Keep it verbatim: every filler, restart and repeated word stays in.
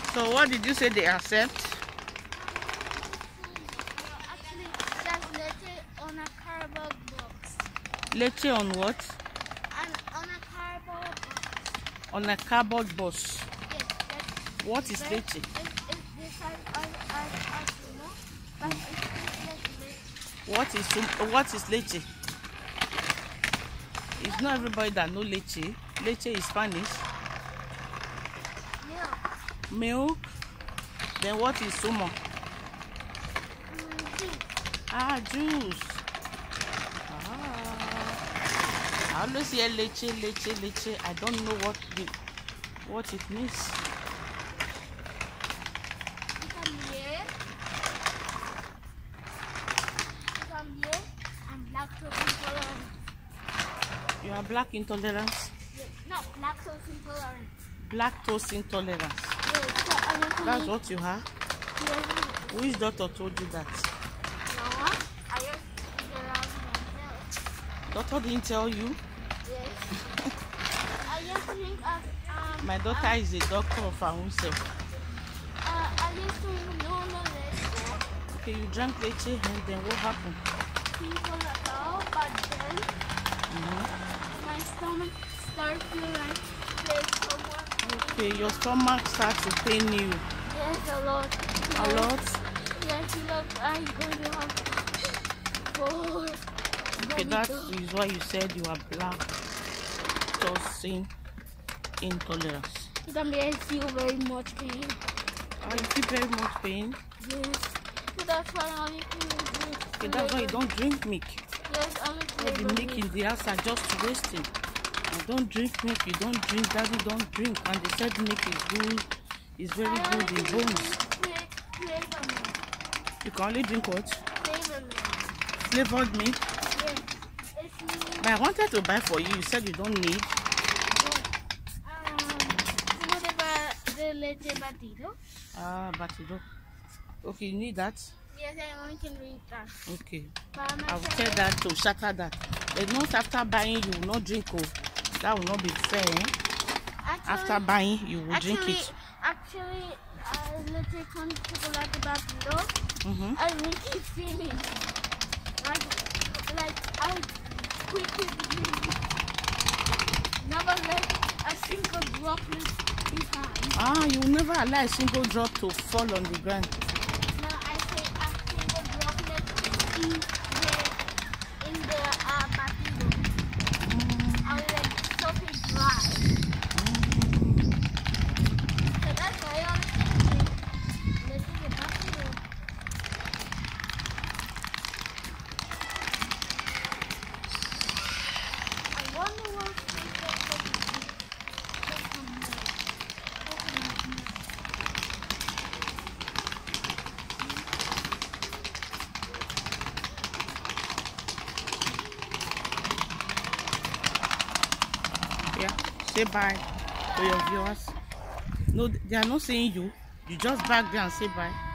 So what did you say they accept? Actually, there's leche on a cardboard box. Leche on what? And on a cardboard box. On a cardboard box. Yes, that's What is very- leche? It's, it's the size of, of, of sumo, but it's like leche. What is sum- what is leche? It's not everybody that know leche. Leche is Spanish. Milk. Milk. Then what is sumo? Mm, juice. Ah, juice. Ah. I always hear leche, leche, leche. I don't know what the, what it means. También. También. And lactose intolerant. You are black intolerance. No, lactose intolerant. Lactose intolerance. Yes, so I want to That's make- what you have. Yes. Which doctor told you that? No, I just figure out myself. Doctor didn't tell you. Yes. I just think of um. My daughter is a doctor of her own self. Uh, I used to know the leche. Okay, you drank leche and then what happened? People ago, but then Mm-hmm. my stomach started feeling like there's someone. Okay, your stomach starts to pain you Yes, a lot. a Yes. lot. Yes, look, I'm going to have four. Okay, that is why you said you are black lactose intolerance. También I feel very much pain. Oh, you feel very much pain. Yes. So that's why I only feel this. Okay, that's why you don't drink milk. Yes, only All the flavor milk in the house are just wasting. You don't drink milk, you don't drink, daddy don't drink. And they said milk is good, is very I good only in drink bones. fla- flavor milk. You can only drink what? Flavor milk. Flavored milk. Yes. It's me. But I wanted to buy for you. You said you don't need. Um, ¿cómo te va de leche batido? Ah, but you don't. Okay, you need that. Yes, I only can read that. Okay. But my I will friend- tell that to shatter that. But not after buying, you will not drink. Oh, that will not be fair. Eh? Actually, After buying, you will actually, drink it. Actually, uh, leche con chocolate batido, Mm-hmm. I really finish. Like, like I quickly never let a single droplet behind. Ah, you will never allow a single drop to fall on the ground. No, I say a single droplet in the in the uh, batido. I will like soak it dry. So that's why I only let's get batido. I wonder what they get from coconut milk. Yeah. Say bye to your viewers. No, they are not saying you. You just back there and say bye.